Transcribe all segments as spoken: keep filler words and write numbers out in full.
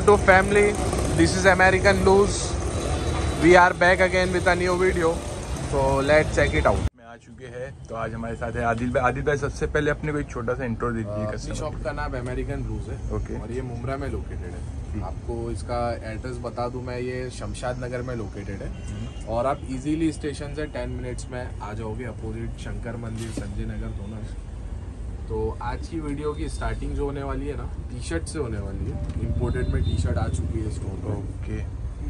YouTube family, this is American Blues. We are back again with a new video. So let's check it out. मैं आ चुके हैं तो आज हमारे साथ है आदिल भाई। आदिल भाई सबसे पहले अपने को एक छोटा सा इंट्रो दीजिए। अपनी शॉप का नाम अमेरिकन ब्लूज है। ओके। और ये मुंब्रा में लोकेटेड है। आपको इसका एड्रेस बता दूं मैं, ये शमशाद नगर में लोकेटेड है और आप इजीली स्टेशन से टेन मिनट्स में आ जाओगे। अपोजिट शंकर मंदिर, संजय नगर दोनों है। तो आज की वीडियो की स्टार्टिंग जो होने वाली है ना, टी शर्ट से होने वाली है। इम्पोर्टेड में टी शर्ट आ चुकी है स्टोर पर। ओके।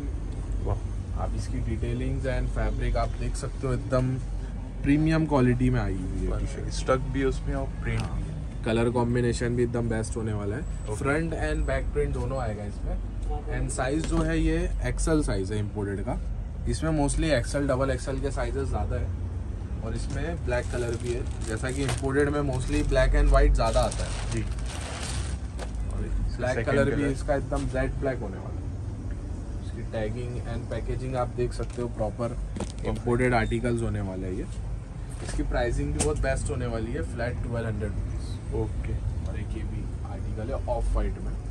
वाह, आप इसकी डिटेलिंग्स एंड फैब्रिक आप देख सकते हो, एकदम प्रीमियम क्वालिटी में आई हुई है। स्टक भी उसमें और प्रिंट भी है। कलर कॉम्बिनेशन भी एकदम बेस्ट होने वाला है। फ्रंट एंड बैक प्रिंट दोनों आएगा इसमें। एंड साइज जो है ये एक्सेल साइज है इम्पोर्टेड का। इसमें मोस्टली एक्सेल डबल एक्सेल के साइजेस ज़्यादा है और इसमें ब्लैक कलर भी है। जैसा कि इम्पोर्टेड में मोस्टली ब्लैक एंड वाइट ज़्यादा आता है जी। और ब्लैक कलर भी इसका एकदम जेड ब्लैक होने वाला है। इसकी टैगिंग एंड पैकेजिंग आप देख सकते हो, प्रॉपर इम्पोर्टेड आर्टिकल्स होने वाले हैं ये। इसकी प्राइसिंग भी बहुत बेस्ट होने वाली है, flat twelve hundred rupees. Okay. और एक ये भी आर्टिकल है ऑफ वाइट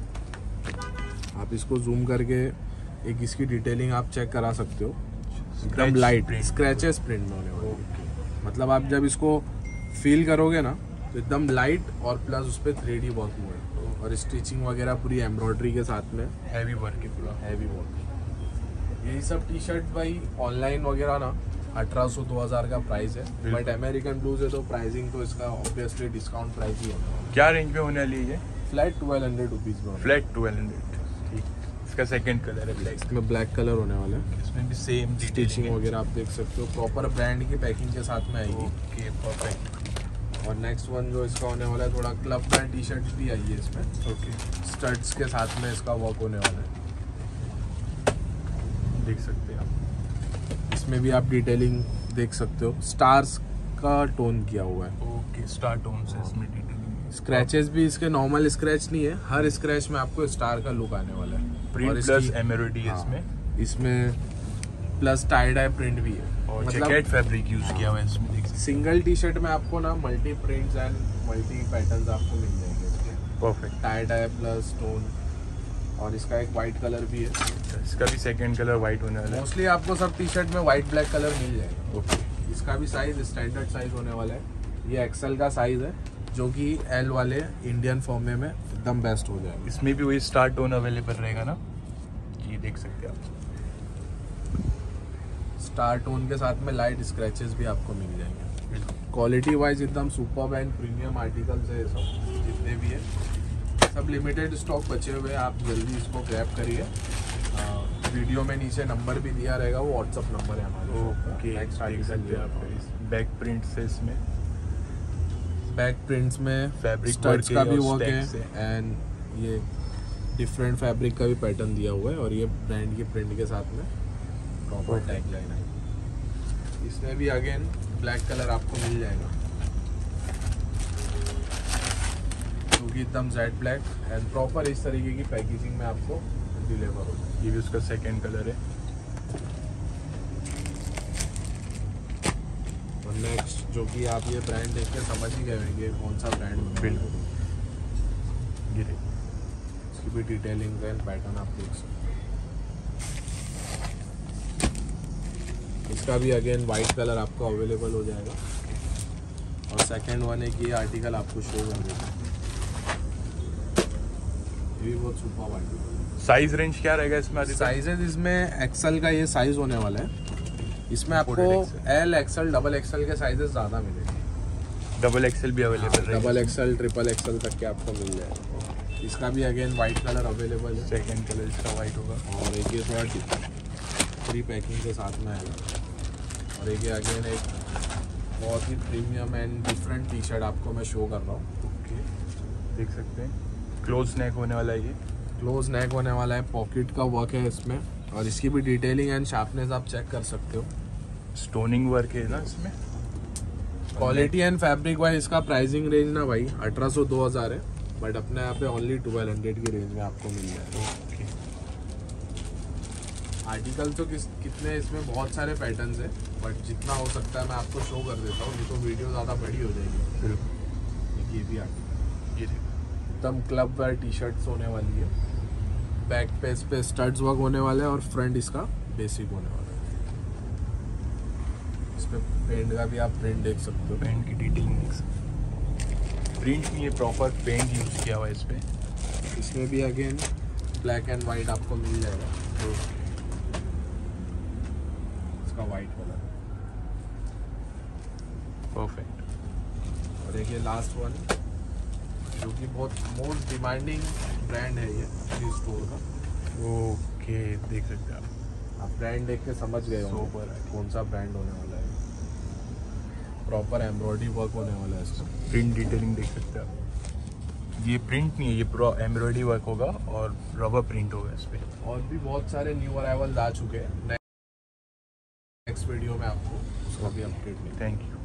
में। आप इसको जूम करके एक इसकी डिटेलिंग आप चेक करा सकते हो। एकदम लाइट स्क्रैचेस प्रिंट में होने वाली है। मतलब आप जब इसको फील करोगे ना तो एकदम लाइट और प्लस उस पर थ्री डी वर्क हुआ है और स्टिचिंग वगैरह पूरी एम्ब्रॉयडरी के साथ में हैवी वर्क है, पूरा हैवी वर्क। यही सब टी शर्ट भाई ऑनलाइन वगैरह ना अठारह सौ दो हज़ार का प्राइस है, बट अमेरिकन ब्लूज है तो प्राइसिंग तो इसका ऑब्वियसली डिस्काउंट प्राइस ही होगा। क्या रेंज में होने वाली है? फ्लैट ट्वेल्व हंड्रेड रुपीज़ में। Flat twelve hundred. ठीक। इसका सेकंड कलर है ब्लैक। इसमें ब्लैक कलर होने वाला है। इसमें भी सेम स्टिचिंग वगैरह आप देख सकते हो, प्रॉपर ब्रांड की पैकिंग के साथ में आएगी। Okay, perfect. और नेक्स्ट वन जो इसका होने वाला है, थोड़ा क्लब ब्रांड टी शर्ट भी आई है इसमें। ओके। स्टड्स के साथ में इसका वर्क होने वाला है, देख सकते हैं आप। इसमें भी आप डिटेलिंग देख सकते हो, स्टार्स का टोन किया हुआ है। ओके, स्टार टोन से इसमें डिटेलिंग। स्क्रैचेस भी इसके नॉर्मल स्क्रैच नहीं है, हर स्क्रैच में आपको स्टार का लुक आने वाला है। प्रिंट प्लस एम्ब्रॉयडरी है इसमें। इसमें प्लस टाई डाई प्रिंट भी है और मतलब जैकेट फैब्रिक यूज किया हुआ है इसमें। देख सकते सिंगल टी शर्ट में आपको ना multi prints and multi patterns आपको मिल जाएंगे इसके। Perfect. Tie dye plus stone और इसका एक वाइट कलर भी है। इसका भी सेकंड कलर वाइट होने वाला है। मोस्टली आपको सब टी शर्ट में वाइट ब्लैक कलर मिल जाएगा। ओके। इसका भी साइज स्टैंडर्ड साइज होने वाला है। ये एक्सेल का साइज है जो कि एल वाले इंडियन फॉर्म में एकदम बेस्ट हो जाएगा। इसमें भी वही स्टार टोन अवेलेबल रहेगा ना, ये देख सकते हैं आप। स्टार टोन के साथ में लाइट स्क्रैचेस भी आपको मिल जाएंगे। क्वालिटी वाइज एकदम सुपर्ब एंड प्रीमियम आर्टिकल्स है सब, जितने भी है सब लिमिटेड स्टॉक बचे हुए हैं। आप जल्दी इसको ग्रैब करिए। वीडियो में नीचे नंबर भी दिया रहेगा, वो व्हाट्सअप नंबर है हमारे। ओके, नेक्स्ट आर्टिकल आप बैक प्रिंट से इसमें बैक प्रिंट्स में फैब्रिक स्टड्स का भी वर्क है है एंड ये डिफरेंट फैब्रिक का भी पैटर्न दिया हुआ है और ये ब्रांड की प्रिंट के साथ में प्रॉपर टैग लाइन है। इसमें भी अगेन ब्लैक कलर आपको मिल जाएगा क्योंकि एकदम जेड ब्लैक एंड प्रॉपर इस तरीके की पैकेजिंग में आपको डिलीवर हो जाए। ये भी उसका सेकंड कलर है। और नेक्स्ट जो कि आप ये ब्रांड देख के समझ ही गए होंगे कौन सा ब्रांड। बिल्कुल। ये इसकी भी डिटेलिंग एंड पैटर्न आप देख सकते हो। इसका भी अगेन वाइट कलर आपको अवेलेबल हो जाएगा और सेकंड वन है कि ये आर्टिकल आपको शो कर देगा। ये भी बहुत सुपर आर्टिकल। साइज रेंज क्या रहेगा इसमें? साइजेस इसमें एक्सेल का ये साइज होने वाला है। इसमें आपको एल एक्सेल डबल एक्सेल के साइजेस ज़्यादा मिलेंगे। डबल एक्सेल भी अवेलेबल है। डबल एक्सेल ट्रिपल एक्सेल तक के आपको मिल जाएगा। इसका भी अगेन वाइट कलर अवेलेबल है। सेकंड कलर इसका वाइट होगा और एक ये थोड़ा फ्री पैकिंग के साथ में आएगा। और एक ये अगेन एक बहुत ही premium and different T shirt आपको मैं शो कर रहा हूँ। ओके, देख सकते हैं क्लोज नेक होने वाला है। ये क्लोज नेक होने वाला है, पॉकेट का वर्क है इसमें और इसकी भी डिटेलिंग एंड शार्पनेस आप चेक कर सकते हो। स्टोनिंग वर्क है ना इसमें। क्वालिटी एंड फैब्रिक वाइज इसका प्राइसिंग रेंज ना भाई अठारह सौ दो हज़ार है, बट अपने यहाँ पे ओनली ट्वेल्व हंड्रेड की रेंज में आपको मिल जाएगा। ओके। आर्टिकल तो किस कितने इसमें बहुत सारे पैटर्न्स है, बट जितना हो सकता है मैं आपको शो कर देता हूँ, नहीं तो वीडियो ज़्यादा बड़ी हो जाएगी। बिल्कुल। ये भी आर्टिकल ये एकदम क्लब वेयर टी शर्ट्स होने वाली है। बैक पे इस पे स्टड्स वर्क होने वाले हैं और फ्रंट इसका बेसिक होने वाला है। इस पे पेंट का भी आप प्रिंट देख सकते हो। पेंट की डिटेलिंग देख सकते हो। प्रिंट नहीं है, प्रॉपर पेंट यूज किया हुआ है इस पे। इसमें भी अगेन ब्लैक एंड वाइट आपको मिल जाएगा। तो इसका वाइट कलर परफेक्ट। और एक ये लास्ट वन जो कि बहुत मोस्ट डिमांडिंग ब्रांड है ये अपनी स्टोर का। ओके, देख सकते हैं आप। आप ब्रांड देख के समझ गए हो Sober है। कौन सा ब्रांड होने वाला है। प्रॉपर एम्ब्रॉयडरी वर्क होने वाला है इसमें। प्रिंट डिटेलिंग देख सकते हैं आप। ये प्रिंट नहीं है, ये पूरा एम्ब्रॉयडरी वर्क होगा और रबर प्रिंट होगा इस पे। और भी बहुत सारे न्यू अराइवल्स आ चुके हैं। नेक्स्ट वीडियो में आपको उसका भी अपडेट मिलेगा। Thank you.